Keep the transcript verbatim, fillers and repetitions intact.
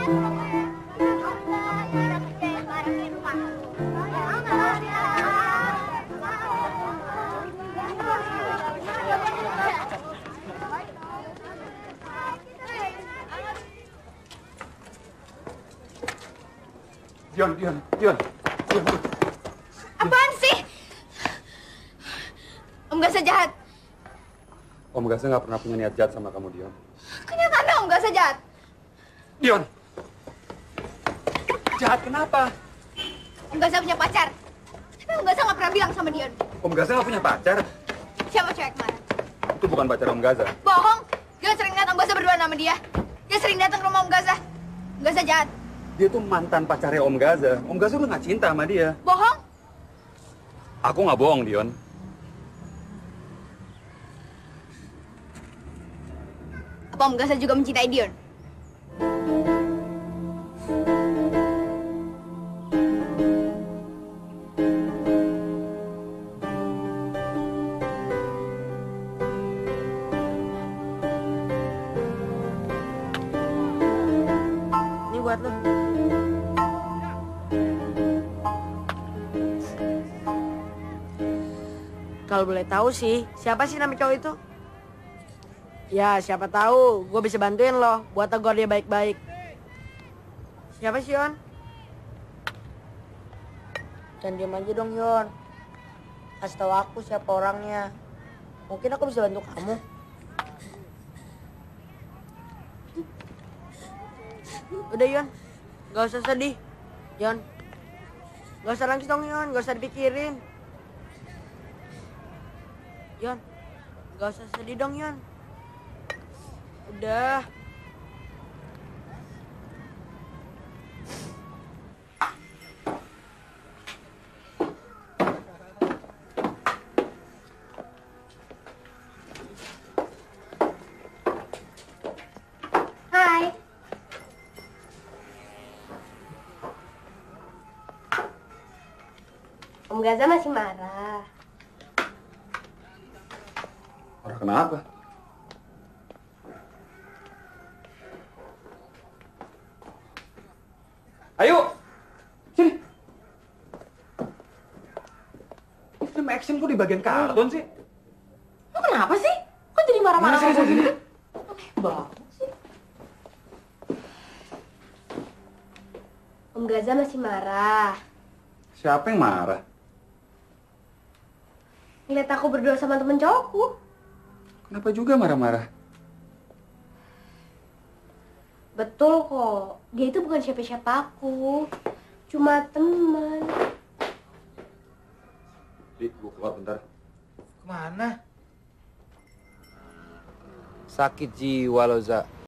Dion, Dion, Dion, Dion. Apaan sih? Om Gasa jahat. Om Gasa nggak pernah punya niat jahat sama kamu, Dion. Kenyataannya Om Gasa jahat. Dion! Jahat kenapa? Om Gasa punya pacar. Tapi Om Gasa nggak pernah bilang sama Dion. Om Gasa nggak punya pacar? Siapa cewek kemarin? Itu bukan pacar Om Gasa. Bohong. Dion sering lihat Om Gasa berdua sama dia. Dia sering datang ke rumah Om Gasa. Om Gasa jahat. Dia tuh mantan pacarnya Om Gasa. Om Gasa udah nggak cinta sama dia. Bohong. Aku nggak bohong, Dion. Apa Om Gasa juga mencintai Dion? Ini buat lo. Kalau boleh tahu sih, siapa sih nama cowok itu? Ya, siapa tahu gue bisa bantuin lo buat tegur dia baik-baik. Siapa sih, Yon? Jangan diam aja dong, Yon. Kasih tahu aku siapa orangnya. Mungkin aku bisa bantu kamu. Udah, Yon. Gak usah sedih. Yon. Gak usah nangis dong, Yon. Gak usah dipikirin. Yon. Gak usah sedih dong, Yon. Udah. Hai. Om Gasa masih marah. Marah kenapa? Ayo! Sini! Ini film action kok di bagian kartun sih? Lo kenapa sih? Kok jadi marah-marah Sini, sini, sini. Aneh banget sih. Om Gasa masih marah. Siapa yang marah? Ngeliat aku berdua sama temen cowokku. Kenapa juga marah-marah? Betul kok. Dia itu bukan siapa-siapa aku. Cuma teman. Di, gua keluar bentar. Kemana? Sakit jiwa lo, Za.